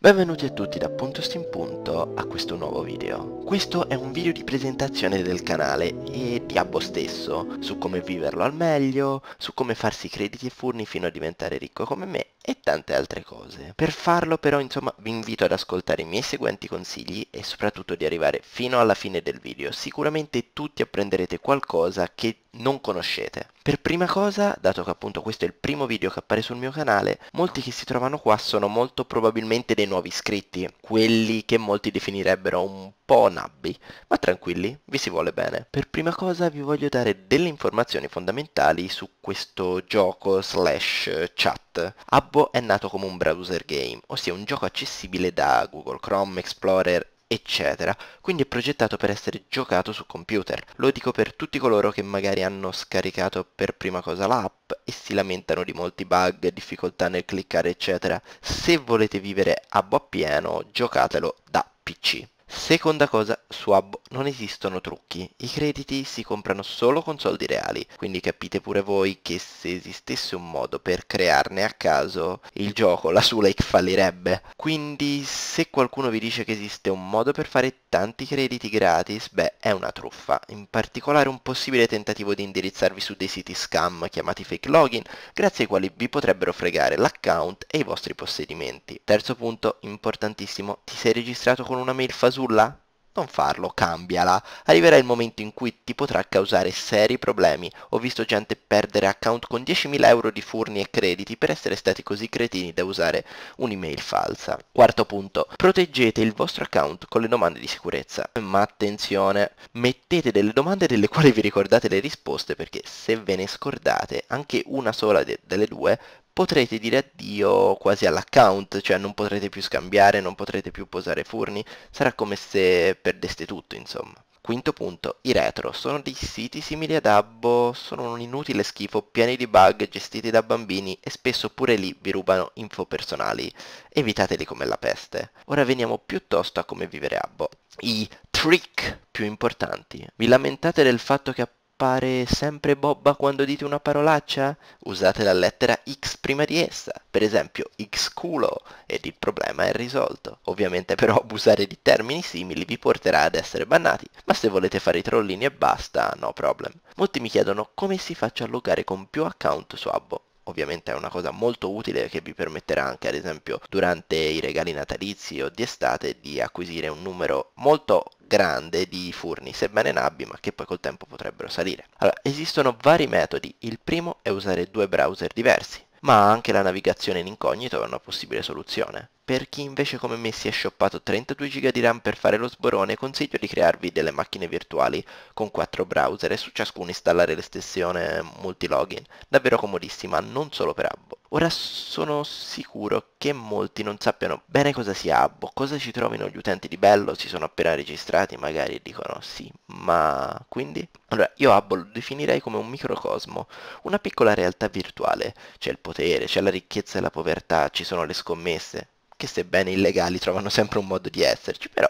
Benvenuti a tutti da Punto Steam Punto a questo nuovo video. Questo è un video di presentazione del canale e di Abbo stesso, su come viverlo al meglio, su come farsi crediti e furni fino a diventare ricco come me e tante altre cose. Per farlo però insomma vi invito ad ascoltare i miei seguenti consigli e soprattutto di arrivare fino alla fine del video. Sicuramente tutti apprenderete qualcosa che non conoscete. Per prima cosa, dato che appunto questo è il primo video che appare sul mio canale, molti che si trovano qua sono molto probabilmente dei nuovi iscritti, quelli che molti definirebbero un po' nabbi, ma tranquilli, vi si vuole bene. Per prima cosa vi voglio dare delle informazioni fondamentali su questo gioco slash chat. Habbo è nato come un browser game, ossia un gioco accessibile da Google Chrome, Explorer, eccetera, quindi è progettato per essere giocato su computer. Lo dico per tutti coloro che magari hanno scaricato per prima cosa l'app e si lamentano di molti bug, difficoltà nel cliccare, eccetera. Se volete vivere Habbo appieno, giocatelo da PC. Seconda cosa, su Habbo non esistono trucchi, i crediti si comprano solo con soldi reali, quindi capite pure voi che se esistesse un modo per crearne a caso, il gioco, la Sulake fallirebbe. Quindi se qualcuno vi dice che esiste un modo per fare tanti crediti gratis, beh, è una truffa, in particolare un possibile tentativo di indirizzarvi su dei siti scam chiamati fake login, grazie ai quali vi potrebbero fregare l'account e i vostri possedimenti. Terzo punto, importantissimo, ti sei registrato con una mail fasulla? Non farlo, cambiala. Arriverà il momento in cui ti potrà causare seri problemi. Ho visto gente perdere account con 10.000 euro di furni e crediti per essere stati così cretini da usare un'email falsa. Quarto punto, proteggete il vostro account con le domande di sicurezza. Ma attenzione, mettete delle domande delle quali vi ricordate le risposte, perché se ve ne scordate anche una sola delle due, potrete dire addio quasi all'account, cioè non potrete più scambiare, non potrete più posare furni, sarà come se perdeste tutto, insomma. Quinto punto, i retro sono dei siti simili ad Habbo, sono un inutile schifo, pieni di bug, gestiti da bambini e spesso pure lì vi rubano info personali. Evitateli come la peste. Ora veniamo piuttosto a come vivere Habbo. I trick più importanti. Vi lamentate del fatto che appare sempre bobba quando dite una parolaccia? Usate la lettera X prima di essa, per esempio X culo, ed il problema è risolto. Ovviamente però abusare di termini simili vi porterà ad essere bannati, ma se volete fare i trollini e basta, no problem. Molti mi chiedono come si faccia a loggare con più account su Habbo. Ovviamente è una cosa molto utile che vi permetterà anche ad esempio durante i regali natalizi o di estate di acquisire un numero molto grande di furni, sebbene nabbi, ma che poi col tempo potrebbero salire. Allora, esistono vari metodi. Il primo è usare due browser diversi, ma anche la navigazione in incognito è una possibile soluzione. Per chi invece come me si è shoppato 32 GB di RAM per fare lo sborone, consiglio di crearvi delle macchine virtuali con 4 browser e su ciascuno installare l'estensione multilogin, davvero comodissima, non solo per Habbo. Ora sono sicuro che molti non sappiano bene cosa sia Habbo, cosa ci trovino gli utenti di bello, si sono appena registrati magari e dicono sì, ma quindi? Allora, io Habbo lo definirei come un microcosmo, una piccola realtà virtuale. C'è il potere, c'è la ricchezza e la povertà, ci sono le scommesse, che sebbene illegali trovano sempre un modo di esserci, però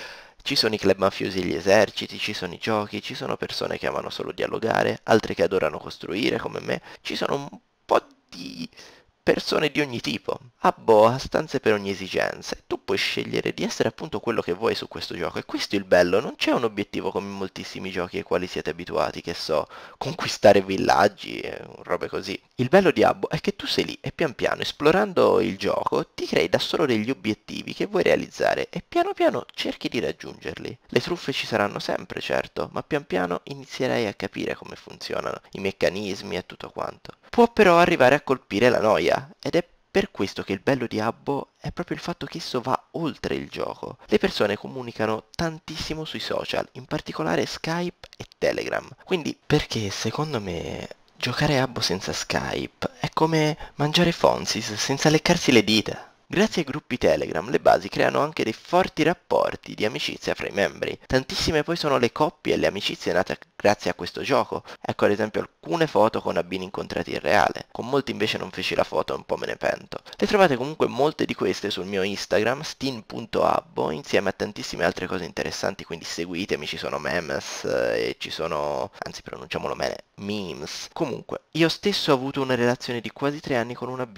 ci sono i club mafiosi e gli eserciti, ci sono i giochi, ci sono persone che amano solo dialogare, altre che adorano costruire come me, ci sono un po' di persone di ogni tipo. Habbo ha stanze per ogni esigenza e tu puoi scegliere di essere appunto quello che vuoi su questo gioco e questo è il bello, non c'è un obiettivo come in moltissimi giochi ai quali siete abituati, che so, conquistare villaggi e robe così. Il bello di Habbo è che tu sei lì e pian piano esplorando il gioco ti crei da solo degli obiettivi che vuoi realizzare e piano piano cerchi di raggiungerli. Le truffe ci saranno sempre, certo, ma pian piano inizierai a capire come funzionano, i meccanismi e tutto quanto. Può però arrivare a colpire la noia, ed è per questo che il bello di Habbo è proprio il fatto che esso va oltre il gioco. Le persone comunicano tantissimo sui social, in particolare Skype e Telegram. Quindi perché secondo me giocare a Habbo senza Skype è come mangiare Fonsis senza leccarsi le dita. Grazie ai gruppi Telegram le basi creano anche dei forti rapporti di amicizia fra i membri. Tantissime poi sono le coppie e le amicizie nate grazie a questo gioco. Ecco ad esempio alcune foto con abbini incontrati in reale. Con molti invece non feci la foto e un po' me ne pento. Le trovate comunque molte di queste sul mio Instagram, steen.abbo, insieme a tantissime altre cose interessanti, quindi seguitemi, ci sono memes e ci sono, anzi pronunciamolo bene, memes. Comunque, io stesso ho avuto una relazione di quasi 3 anni con una bina.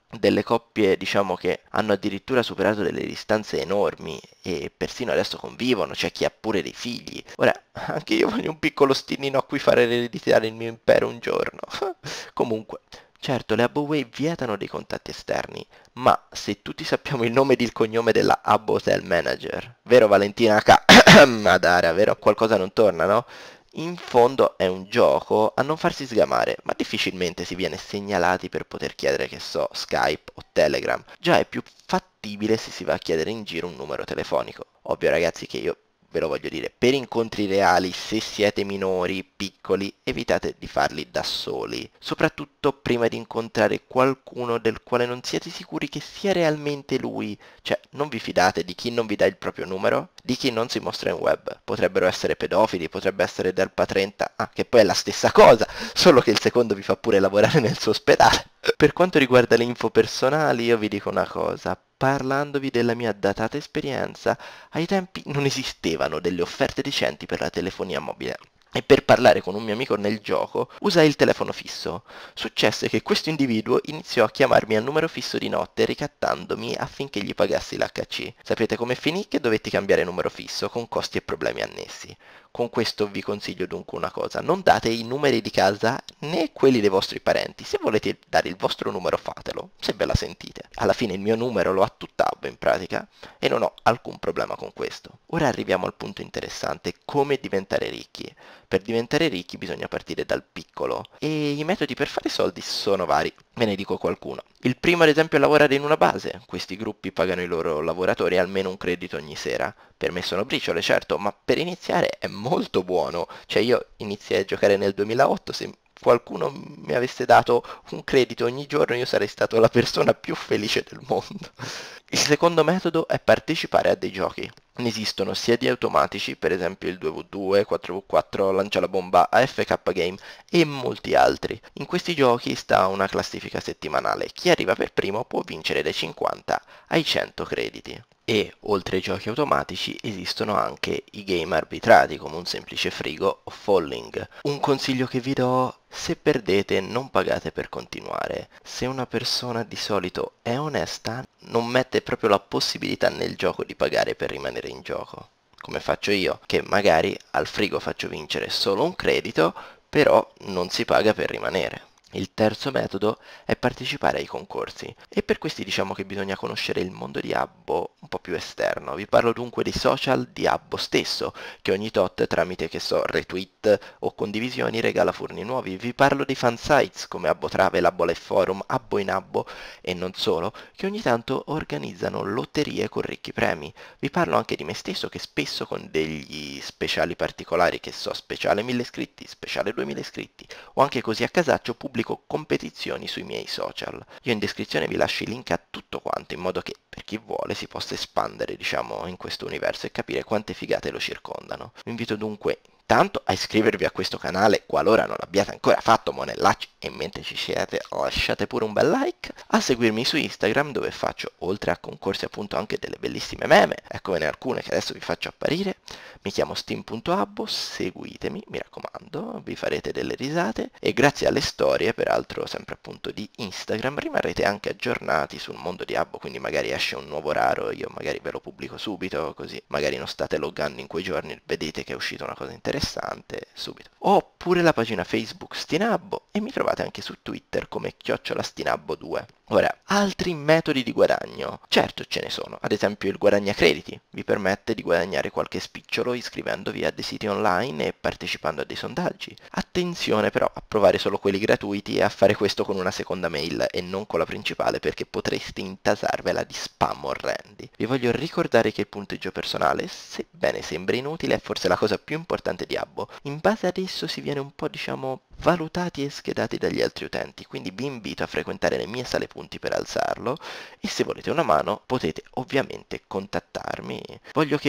delle coppie, diciamo, che hanno addirittura superato delle distanze enormi e persino adesso convivono, c'è chi ha pure dei figli. Ora, anche io voglio un piccolo stinnino a cui fare ereditare il mio impero un giorno. Comunque, certo, le Aboway vietano dei contatti esterni, ma se tutti sappiamo il nome ed il cognome della Abbo Hotel Manager, vero Valentina K? Madara, vero? Qualcosa non torna, no? In fondo è un gioco a non farsi sgamare, ma difficilmente si viene segnalati per poter chiedere, che so, Skype o Telegram. Già è più fattibile se si va a chiedere in giro un numero telefonico. Ovvio ragazzi che io ve lo voglio dire, per incontri reali, se siete minori, piccoli, evitate di farli da soli. Soprattutto prima di incontrare qualcuno del quale non siete sicuri che sia realmente lui. Cioè, non vi fidate di chi non vi dà il proprio numero, di chi non si mostra in web. Potrebbero essere pedofili, potrebbe essere Delpa 30, che poi è la stessa cosa, solo che il secondo vi fa pure lavorare nel suo ospedale. Per quanto riguarda le info personali, io vi dico una cosa, parlandovi della mia datata esperienza, ai tempi non esistevano delle offerte decenti per la telefonia mobile. E per parlare con un mio amico nel gioco usai il telefono fisso. Successe che questo individuo iniziò a chiamarmi al numero fisso di notte ricattandomi affinché gli pagassi l'HC. Sapete come finì? Che dovetti cambiare numero fisso con costi e problemi annessi. Con questo vi consiglio dunque una cosa, non date i numeri di casa né quelli dei vostri parenti, se volete dare il vostro numero fatelo, se ve la sentite. Alla fine il mio numero lo ha tutt'abbo in pratica e non ho alcun problema con questo. Ora arriviamo al punto interessante, come diventare ricchi. Per diventare ricchi bisogna partire dal piccolo e i metodi per fare soldi sono vari. Ve ne dico qualcuno. Il primo ad esempio è lavorare in una base. Questi gruppi pagano i loro lavoratori almeno un credito ogni sera. Per me sono briciole, certo, ma per iniziare è molto buono. Cioè io iniziai a giocare nel 2008, se qualcuno mi avesse dato un credito ogni giorno io sarei stato la persona più felice del mondo. Il secondo metodo è partecipare a dei giochi. Ne esistono sia di automatici, per esempio il 2v2, 4v4, Lancia la bomba, AFK Game e molti altri. In questi giochi sta una classifica settimanale. Chi arriva per primo può vincere dai 50 ai 100 crediti. E oltre ai giochi automatici esistono anche i game arbitrati come un semplice frigo o falling. Un consiglio che vi do: se perdete non pagate per continuare. Se una persona di solito è onesta non mette proprio la possibilità nel gioco di pagare per rimanere in gioco. Come faccio io, che magari al frigo faccio vincere solo un credito, però non si paga per rimanere. Il terzo metodo è partecipare ai concorsi e per questi diciamo che bisogna conoscere il mondo di Abbo un po' più esterno. Vi parlo dunque dei social di Abbo stesso, che ogni tot tramite, che so, retweet o condivisioni regala furni nuovi. Vi parlo dei fansites come Abbo Travel, Abbo Life Forum, Abbo in Abbo e non solo, che ogni tanto organizzano lotterie con ricchi premi. Vi parlo anche di me stesso, che spesso con degli speciali particolari, che so, speciale 1000 iscritti, speciale 2000 iscritti o anche così a casaccio pubblico competizioni sui miei social. Io in descrizione vi lascio i link a tutto quanto in modo che per chi vuole si possa espandere, diciamo, in questo universo e capire quante figate lo circondano. Vi invito dunque intanto a iscrivervi a questo canale qualora non l'abbiate ancora fatto, monellacci, e mentre ci siete lasciate pure un bel like, a seguirmi su Instagram dove faccio, oltre a concorsi appunto, anche delle bellissime meme, eccovene alcune che adesso vi faccio apparire. Mi chiamo steam.abbo, seguitemi, mi raccomando, vi farete delle risate e grazie alle storie, peraltro sempre appunto di Instagram, rimarrete anche aggiornati sul mondo di Abbo, quindi magari esce un nuovo raro, io magari ve lo pubblico subito, così magari non state loggando in quei giorni, vedete che è uscita una cosa interessante subito. Ho pure la pagina Facebook Stinabbo e mi trovate anche su Twitter come @stinabbo2. Ora, altri metodi di guadagno. Certo ce ne sono, ad esempio il guadagnacrediti, vi permette di guadagnare qualche spicciolo iscrivendovi a dei siti online e partecipando a dei sondaggi. Attenzione però a provare solo quelli gratuiti e a fare questo con una seconda mail e non con la principale, perché potreste intasarvela di spam orrendi. Vi voglio ricordare che il punteggio personale, sebbene sembri inutile, è forse la cosa più importante di Abbo. In base ad esso si viene un po', diciamo, valutati e schedati dagli altri utenti, quindi vi invito a frequentare le mie sale punti per alzarlo e se volete una mano potete ovviamente contattarmi. Voglio che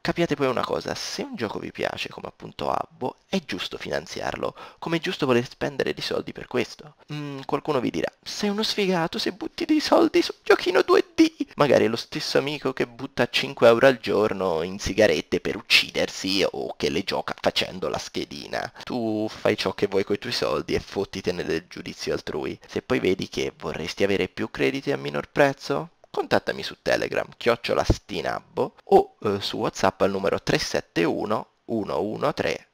Capiate poi una cosa, se un gioco vi piace, come appunto Habbo, è giusto finanziarlo, come è giusto voler spendere dei soldi per questo. Qualcuno vi dirà, sei uno sfigato se butti dei soldi su un giochino 2D. Magari è lo stesso amico che butta 5 euro al giorno in sigarette per uccidersi o che le gioca facendo la schedina. Tu fai ciò che vuoi coi tuoi soldi e fottitene del giudizio altrui. Se poi vedi che vorresti avere più crediti a minor prezzo, contattami su Telegram, @stinabbo o su WhatsApp al numero 371 113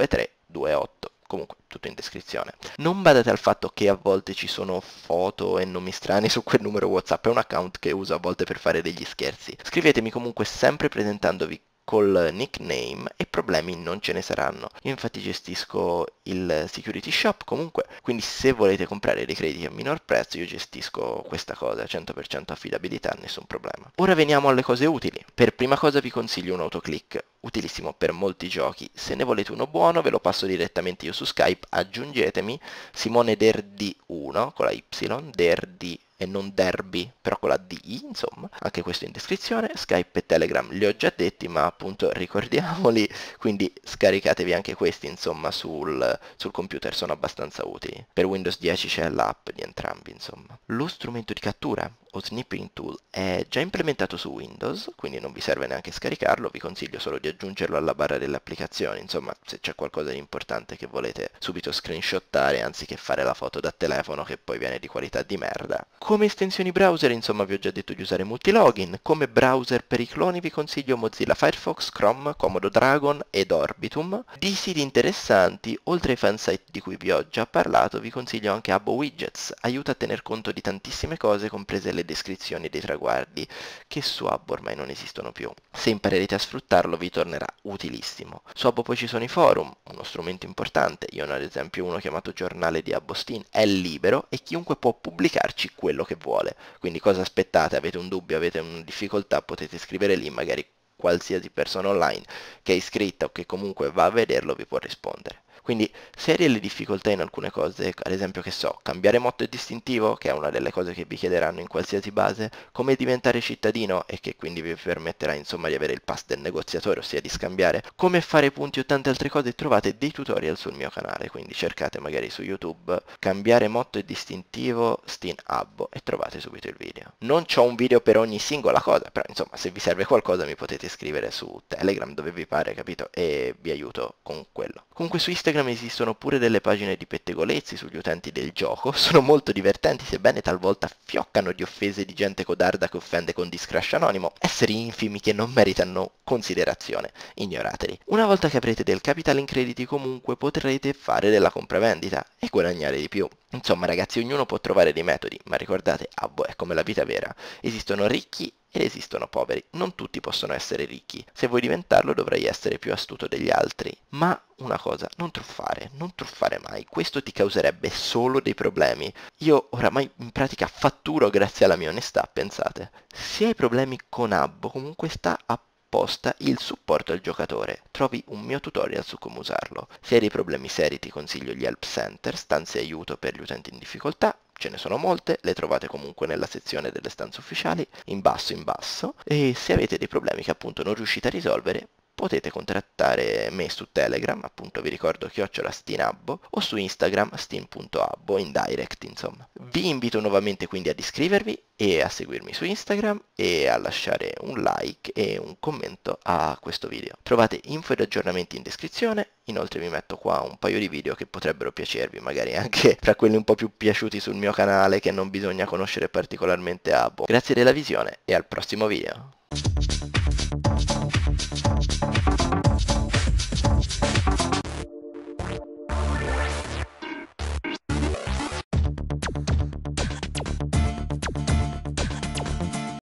2328. Comunque, tutto in descrizione. Non badate al fatto che a volte ci sono foto e nomi strani su quel numero WhatsApp, è un account che uso a volte per fare degli scherzi. Scrivetemi comunque sempre presentandovi col nickname e problemi non ce ne saranno. Io infatti gestisco il security shop comunque, quindi se volete comprare dei crediti a minor prezzo io gestisco questa cosa, 100% affidabilità, nessun problema. Ora veniamo alle cose utili. Per prima cosa vi consiglio un autoclick, utilissimo per molti giochi. Se ne volete uno buono ve lo passo direttamente io su Skype, aggiungetemi Simone Derdi1 con la Y, Derdi e non Derby, però con la D, insomma, anche questo in descrizione. Skype e Telegram li ho già detti, ma appunto ricordiamoli, quindi scaricatevi anche questi, insomma, sul computer, sono abbastanza utili. Per Windows 10 c'è l'app di entrambi, insomma. Lo strumento di cattura o snipping tool è già implementato su Windows, quindi non vi serve neanche scaricarlo, vi consiglio solo di aggiungerlo alla barra delle applicazioni, insomma, se c'è qualcosa di importante che volete subito screenshottare anziché fare la foto da telefono che poi viene di qualità di merda. Come estensioni browser, insomma, vi ho già detto di usare Multilogin. Come browser per i cloni vi consiglio Mozilla Firefox, Chrome, Comodo Dragon ed Orbitum. Di siti interessanti, oltre ai fansite di cui vi ho già parlato, vi consiglio anche Habbo Widgets. Aiuta a tener conto di tantissime cose, comprese le descrizioni dei traguardi, che su Habbo ormai non esistono più. Se imparerete a sfruttarlo vi tornerà utilissimo. Su Habbo poi ci sono i forum, uno strumento importante. Io ne ho ad esempio uno chiamato Giornale di Habbo Steam, è libero e chiunque può pubblicarci quello che vuole. Quindi cosa aspettate? Avete un dubbio, avete una difficoltà, potete scrivere lì, magari qualsiasi persona online che è iscritta o che comunque va a vederlo vi può rispondere. Quindi se hai delle difficoltà in alcune cose, ad esempio che so, cambiare motto e distintivo, che è una delle cose che vi chiederanno in qualsiasi base, come diventare cittadino e che quindi vi permetterà insomma di avere il pass del negoziatore, ossia di scambiare, come fare punti o tante altre cose, trovate dei tutorial sul mio canale, quindi cercate magari su YouTube cambiare motto e distintivo Stin Habbo e trovate subito il video. Non c'ho un video per ogni singola cosa, però insomma se vi serve qualcosa mi potete scrivere su Telegram dove vi pare, capito? E vi aiuto con quello. Comunque su Instagram esistono pure delle pagine di pettegolezzi sugli utenti del gioco, sono molto divertenti sebbene talvolta fioccano di offese di gente codarda che offende con Discrash Anonimo, esseri infimi che non meritano considerazione, ignorateli. Una volta che avrete del capital in crediti comunque potrete fare della compravendita e guadagnare di più. Insomma ragazzi, ognuno può trovare dei metodi, ma ricordate, Habbo è come la vita vera, esistono ricchi ed esistono poveri, non tutti possono essere ricchi, se vuoi diventarlo dovrai essere più astuto degli altri. Ma una cosa, non truffare mai, questo ti causerebbe solo dei problemi. Io oramai in pratica fatturo grazie alla mia onestà, pensate. Se hai problemi con Habbo, comunque sta apposta il supporto al giocatore, trovi un mio tutorial su come usarlo. Se hai dei problemi seri ti consiglio gli help center, stanze aiuto per gli utenti in difficoltà. Ce ne sono molte, le trovate comunque nella sezione delle stanze ufficiali, in basso, e se avete dei problemi che appunto non riuscite a risolvere, potete contattare me su Telegram, appunto vi ricordo @stinabbo, o su Instagram stin.abbo in direct, insomma. Vi invito nuovamente quindi ad iscrivervi e a seguirmi su Instagram e a lasciare un like e un commento a questo video. Trovate info ed aggiornamenti in descrizione, inoltre vi metto qua un paio di video che potrebbero piacervi, magari anche tra quelli un po' più piaciuti sul mio canale che non bisogna conoscere particolarmente Habbo. Grazie della visione e al prossimo video.